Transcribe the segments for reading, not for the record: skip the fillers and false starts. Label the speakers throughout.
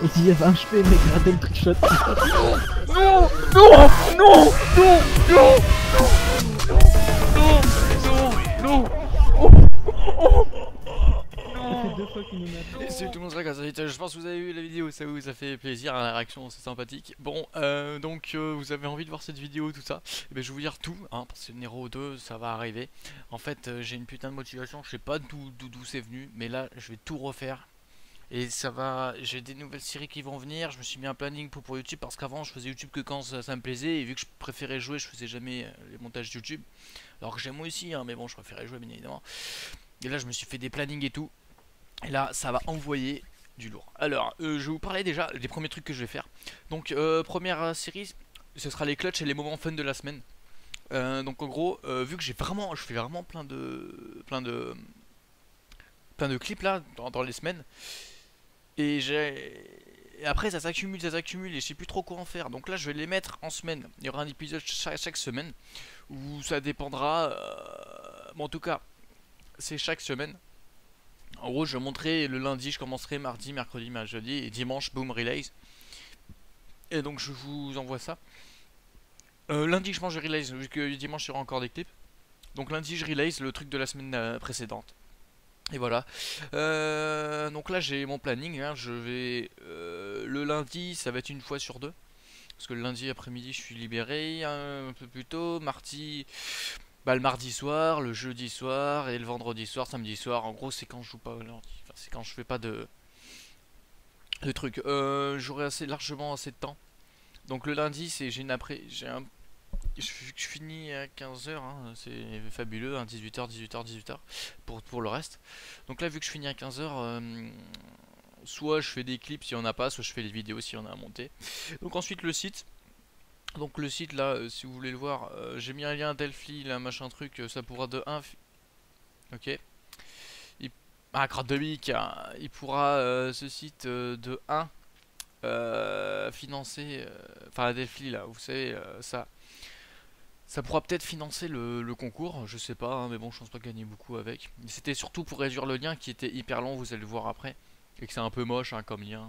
Speaker 1: Et s'il y avait un cheveu, mec, raté le trickshot.
Speaker 2: Non, non, non, non, non, non,
Speaker 1: Ça fait 2 fois qu'il nous met.
Speaker 2: Et salut tout le monde, c'est Grâce, je pense que vous avez vu la vidéo, ça vous a fait plaisir, hein, la réaction c'est sympathique. Bon, donc vous avez envie de voir cette vidéo, tout ça, et ben, je vais vous dire tout, hein, parce que Nero 2 ça va arriver. En fait, j'ai une putain de motivation, je sais pas d'où c'est venu, mais là je vais tout refaire. Et ça va, j'ai des nouvelles séries qui vont venir, je me suis mis un planning pour YouTube, parce qu'avant je faisais YouTube que quand ça me plaisait, et vu que je préférais jouer, je faisais jamais les montages YouTube. Alors que j'aime aussi, hein, mais bon, je préférais jouer bien évidemment. Et là je me suis fait des plannings et tout. Et là, ça va envoyer du lourd. Alors, je vais vous parler déjà des premiers trucs que je vais faire. Donc, première série, ce sera les clutches et les moments fun de la semaine. Donc, en gros, vu que je fais vraiment plein de clips là dans les semaines. Et après, ça s'accumule, et je sais plus trop quoi en faire. Donc là, je vais les mettre en semaine. Il y aura un épisode chaque semaine où ça dépendra. Bon, en tout cas, c'est chaque semaine. En gros, je montrerai le lundi, je commencerai mardi, mercredi, jeudi et dimanche, boom, relays. Et donc, je vous envoie ça. Lundi, je mange relays, vu que dimanche, il y aura encore des clips. Donc, lundi, je relays le truc de la semaine précédente. Et voilà. Donc là, j'ai mon planning. Hein, je vais. Le lundi, ça va être une fois sur deux. Parce que le lundi après-midi, je suis libéré un peu plus tôt. Mardi. Bah, le mardi soir, le jeudi soir et le vendredi soir, samedi soir. En gros, c'est quand je joue pas au lundi. Enfin, c'est quand je fais pas de trucs. J'aurai largement assez de temps. Donc le lundi, c'est je finis à 15h, hein, c'est fabuleux, hein, 18h, 18h, 18h pour le reste. Donc là, vu que je finis à 15h, soit je fais des clips si on a pas, soit je fais des vidéos si on a à monter. Donc ensuite le site. Donc le site là, si vous voulez le voir, j'ai mis un lien Delphi, là machin truc, ça pourra de 1. Ok. Crotte de bique, hein, il pourra ce site de 1 financer, enfin Delphi là, vous savez, ça pourra peut-être financer le concours, je sais pas, hein, mais bon, je pense pas gagner beaucoup avec. C'était surtout pour réduire le lien qui était hyper long, vous allez le voir après, et que c'est un peu moche hein, comme lien.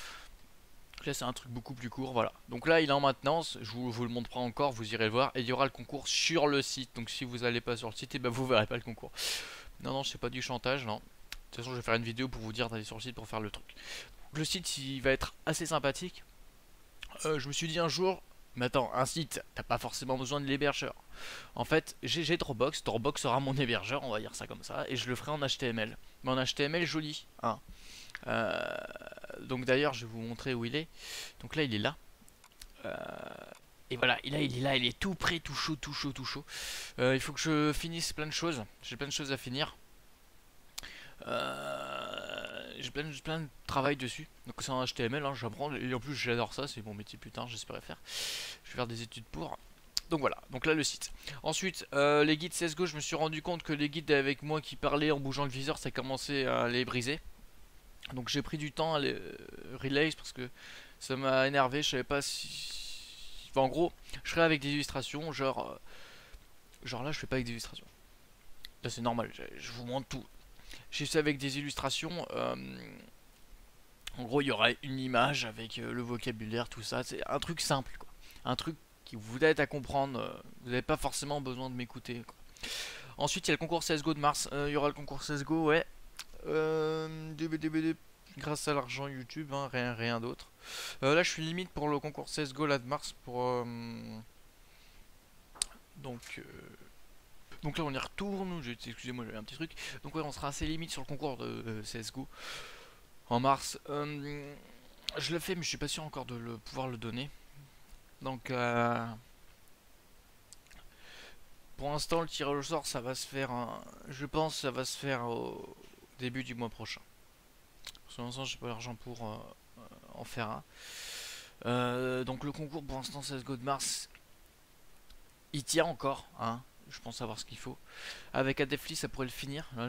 Speaker 2: Là c'est un truc beaucoup plus court, voilà. Donc là il est en maintenance, je vous le montre pas encore, vous irez le voir. Et il y aura le concours sur le site, donc si vous allez pas sur le site, et ben vous verrez pas le concours. Non, c'est pas du chantage, non. De toute façon je vais faire une vidéo pour vous dire d'aller sur le site pour faire le truc. Donc, le site il va être assez sympathique. Je me suis dit un jour, mais attends, un site, t'as pas forcément besoin de l'hébergeur. En fait, j'ai Dropbox, Dropbox sera mon hébergeur, on va dire ça comme ça, et je le ferai en HTML. Mais en HTML joli, hein. Donc d'ailleurs je vais vous montrer où il est. Donc là il est là. Et voilà, il est là, il est tout prêt, tout chaud, tout chaud, tout chaud. Il faut que je finisse plein de choses. J'ai plein de choses à finir. J'ai plein de travail dessus. Donc c'est en HTML, hein, j'apprends. Et en plus j'adore ça, c'est mon métier putain, j'espérais faire. Je vais faire des études pour. Donc voilà, donc là le site. Ensuite, les guides CSGO, je me suis rendu compte que les guides avec moi qui parlaient en bougeant le viseur, ça commençait à les briser. Donc j'ai pris du temps à les relays parce que ça m'a énervé, je savais pas si... Enfin, en gros, je ferais avec des illustrations, genre là je fais pas avec des illustrations. Là c'est normal, je vous montre tout. J'ai fait avec des illustrations, en gros il y aura une image avec le vocabulaire, tout ça, c'est un truc simple quoi. Un truc qui vous aide à comprendre, vous n'avez pas forcément besoin de m'écouter quoi. Ensuite il y a le concours CSGO de mars, il y aura le concours CSGO, ouais. Grâce à l'argent YouTube, hein, rien d'autre. Là, je suis limite pour le concours CSGO là de mars. Donc, donc là, on y retourne. Excusez-moi, j'avais un petit truc. Donc, ouais, on sera assez limite sur le concours de CSGO en mars. Je le fais, mais je suis pas sûr encore de pouvoir le donner. Donc, pour l'instant, le tirage au sort, ça va se faire. Je pense, ça va se faire au début du mois prochain. Pour l'instant, j'ai pas l'argent pour en faire un. Donc le concours pour l'instant CSGO de mars, il tient encore, hein. Je pense savoir ce qu'il faut. Avec Adefli, ça pourrait le finir, hein,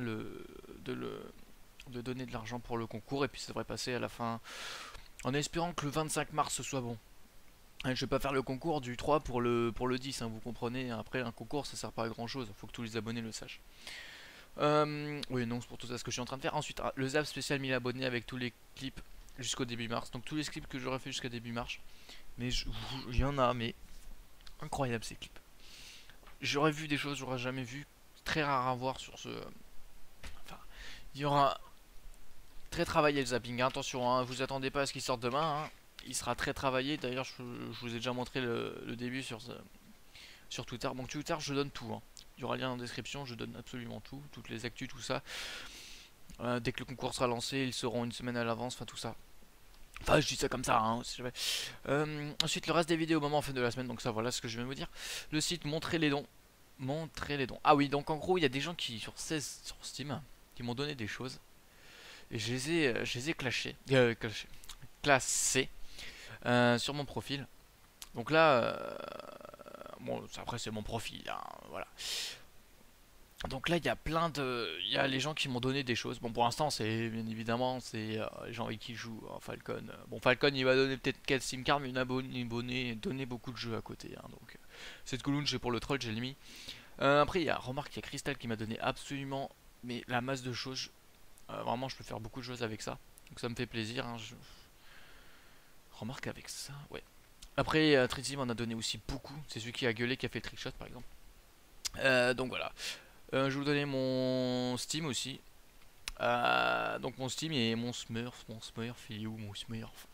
Speaker 2: de donner de l'argent pour le concours et puis ça devrait passer à la fin, en espérant que le 25 mars ce soit bon. Je vais pas faire le concours du 3 pour le 10, hein, vous comprenez. Après un concours ça sert pas à grand chose, faut que tous les abonnés le sachent. Oui, non, c'est pour tout ça ce que je suis en train de faire. Ensuite, le zap spécial 1000 abonnés avec tous les clips jusqu'au début mars. Donc tous les clips que j'aurais fait jusqu'à début mars. Mais il y en a, mais incroyable ces clips. J'aurais vu des choses, j'aurais jamais vu. Très rare à voir sur ce. Enfin, il y aura très travaillé le zapping. Hein. Attention, hein, vous attendez pas à ce qu'il sorte demain. Hein. Il sera très travaillé. D'ailleurs, je vous ai déjà montré le début sur Twitter. Donc Twitter, je donne tout. Hein. Il y aura lien en description. Je donne absolument tout, toutes les actus, tout ça. Dès que le concours sera lancé, ils seront une semaine à l'avance. Enfin tout ça. Enfin, je dis ça comme ça. Hein, si ensuite, le reste des vidéos au moment en fin de la semaine. Donc ça, voilà ce que je vais vous dire. Le site Montrer les dons. Montrer les dons. Ah oui, donc en gros, il y a des gens qui sur Steam qui m'ont donné des choses. Et je les ai classés sur mon profil. Donc là, bon, après c'est mon profil, hein, voilà. Donc là, il y a il y a les gens qui m'ont donné des choses. Bon, pour l'instant, c'est bien évidemment, c'est les gens avec qui je joue. Falcon. Bon, Falcon, il va donner peut-être 4 SIM cards, mais une abonné, donner beaucoup de jeux à côté. Hein, donc, cette Kouloun, c'est pour le troll, j'ai mis. Après, il y a remarque, il y a Crystal qui m'a donné absolument, mais la masse de choses. Vraiment, je peux faire beaucoup de choses avec ça. Donc, ça me fait plaisir. Hein, remarque avec ça, ouais. Après, Trixie m'en a donné aussi beaucoup. C'est celui qui a gueulé, qui a fait le trickshot, par exemple. Donc voilà. Je vais vous donner mon Steam aussi. Donc mon Steam et mon Smurf, il est où mon Smurf?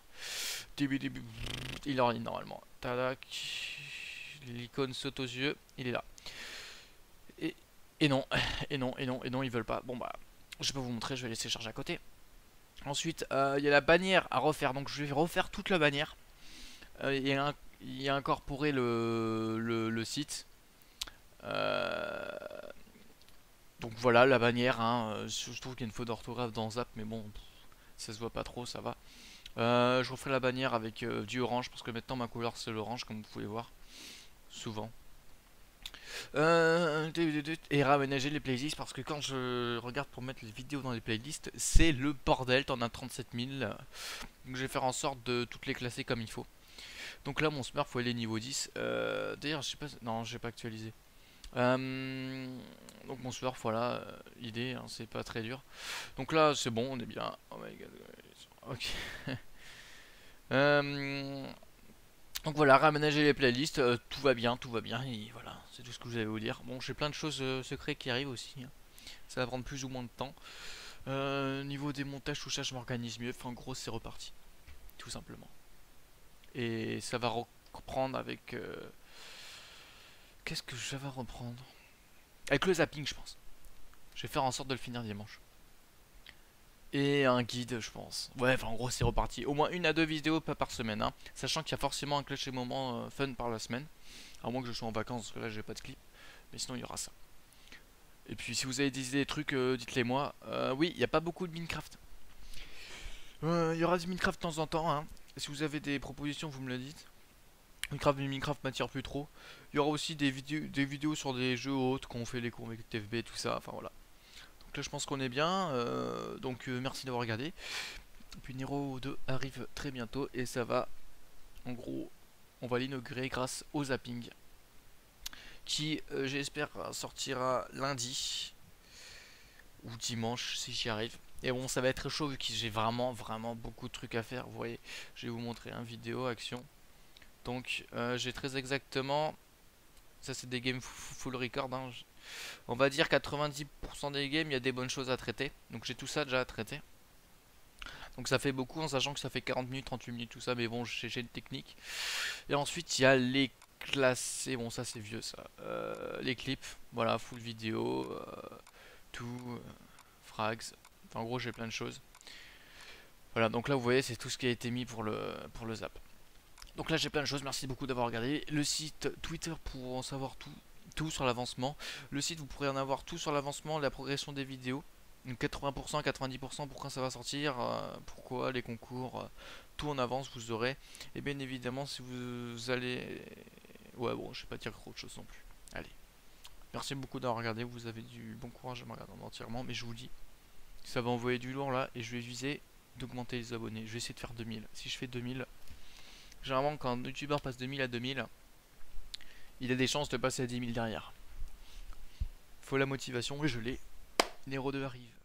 Speaker 2: Il est en ligne normalement. Tadak. L'icône saute aux yeux, il est là. Et non, ils veulent pas. Bon bah, je vais pas vous montrer, je vais laisser charger à côté. Ensuite, il y a la bannière à refaire, donc je vais refaire toute la bannière. Il y a incorporé le site. Donc voilà la bannière, hein. Je trouve qu'il y a une faute d'orthographe dans Zap, mais bon, ça se voit pas trop, ça va. Je referai la bannière avec du orange, parce que maintenant ma couleur c'est l'orange, comme vous pouvez voir, souvent. Et raménager les playlists, parce que quand je regarde pour mettre les vidéos dans les playlists, c'est le bordel, t'en as 37 000. Donc je vais faire en sorte de toutes les classer comme il faut. Donc là mon Smurf, faut aller niveau 10. D'ailleurs, je sais pas, non, j'ai pas actualisé. Donc mon Smurf, voilà, idée, hein, c'est pas très dur. Donc là, c'est bon, on est bien. Oh my god. Ok. Donc voilà, raménager les playlists, tout va bien, et voilà, c'est tout ce que je vais vous dire. Bon, j'ai plein de choses secrètes qui arrivent aussi, hein. Ça va prendre plus ou moins de temps. Niveau des montages, tout ça, je m'organise mieux. Enfin, en gros, c'est reparti, tout simplement. Et ça va reprendre avec... Qu'est-ce que je vais reprendre? Avec le zapping, je pense. Je vais faire en sorte de le finir dimanche. Et un guide, je pense. Ouais, enfin en gros c'est reparti. Au moins 1 à 2 vidéos pas par semaine, hein. Sachant qu'il y a forcément un clutch et moment fun par la semaine. À moins que je sois en vacances, parce que là j'ai pas de clip. Mais sinon il y aura ça. Et puis si vous avez des idées, des trucs, dites-les moi. Oui, il n'y a pas beaucoup de Minecraft. Il y aura du Minecraft de temps en temps, hein. Si vous avez des propositions, vous me le dites. Minecraft m'attire plus trop. Il y aura aussi des vidéos sur des jeux autres, qu'on fait les cours avec TFB, tout ça, enfin voilà. Donc là je pense qu'on est bien, merci d'avoir regardé. Et puis Nero 2 arrive très bientôt et ça va, en gros, on va l'inaugurer grâce au zapping. Qui, j'espère, sortira lundi ou dimanche si j'y arrive. Et bon, ça va être chaud vu que j'ai vraiment beaucoup de trucs à faire. Vous voyez, je vais vous montrer une vidéo action. Donc j'ai très exactement, ça c'est des games full record, hein. On va dire 90% des games, il y a des bonnes choses à traiter. Donc j'ai tout ça déjà à traiter. Donc ça fait beaucoup en sachant que ça fait 40 minutes, 38 minutes, tout ça. Mais bon, j'ai une technique. Et ensuite, il y a les classés. Bon, ça c'est vieux ça. Les clips, voilà, full vidéo, tout, frags. Enfin, en gros, j'ai plein de choses. Voilà, donc là vous voyez, c'est tout ce qui a été mis pour le zap. Donc là j'ai plein de choses, merci beaucoup d'avoir regardé. Le site Twitter pour en savoir tout sur l'avancement. Le site vous pourrez en avoir tout sur l'avancement, la progression des vidéos. Donc 80%, 90%, pourquoi ça va sortir, pourquoi, les concours, tout en avance vous aurez. Et bien évidemment si vous allez... Ouais bon, je vais pas dire trop de choses non plus. Allez. Merci beaucoup d'avoir regardé, vous avez du bon courage à me regarder entièrement. Mais je vous dis, ça va envoyer du lourd là et je vais viser d'augmenter les abonnés. Je vais essayer de faire 2000. Si je fais 2000... Généralement quand un youtubeur passe de 1000 à 2000, il a des chances de passer à 10 000 derrière. Faut la motivation et je l'ai. Nero 2 arrive.